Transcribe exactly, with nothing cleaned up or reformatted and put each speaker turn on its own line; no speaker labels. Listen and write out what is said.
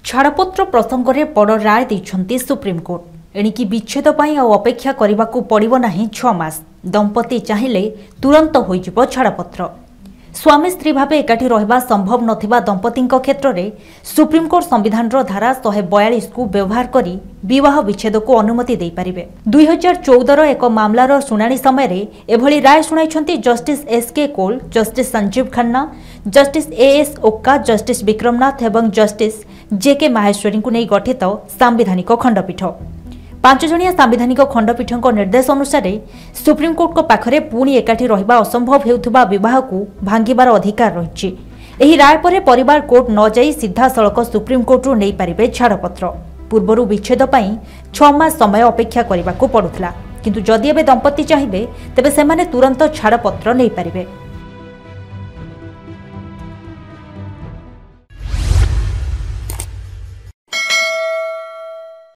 छाड़पत्र प्रसंग में बड़ राय देइछन्ति सुप्रीमकोर्ट। एणिकी विच्छेद पाई आ अपेक्षा करबाकू पड़िबो नाही छह मास। दंपति चाहिए तुरंत होइजिबो छाड़पत्र। स्वामी स्त्री भाव एकाठी रहिबा संभव नथिबा दंपतिंक क्षेत्र में सुप्रीमकोर्ट संविधान धारा एक सौ बयालीस को व्यवहार करी विवाह विच्छेद को अनुमति दे पारिबे। दुई हजार चौदह एक मामलार शुणाणी समय एभली राय शुणाइछन्ति justice S K Kaul, justice Sanjiv Khanna, justice A S Oka, justice Vikram Nath एवं जस्टिस जे के माहेश्वरी को नहीं गठित सांविधानिक खंडपीठ। पांच जणिया सांविधानिक खंडपीठ निर्देश अनुसार सुप्रीमकोर्ट को पाखरे पुणी एकाठी रहिबा असंभव हेउथुबा विवाह को भांगिबार अधिकार रहिछि। एही राय परे परिवार कोर्ट न जाई सीधा सड़क सुप्रीमकोर्ट नहीं पारिबे छाड़पत्र। पूर्वरु विच्छेद पई छह मास समय अपेक्षा करबाकू पड़ुथला, किंतु जदि एबे दंपति चाहिए तेबे सेमाने तुरंत छाड़पत्र नहीं पारिबे।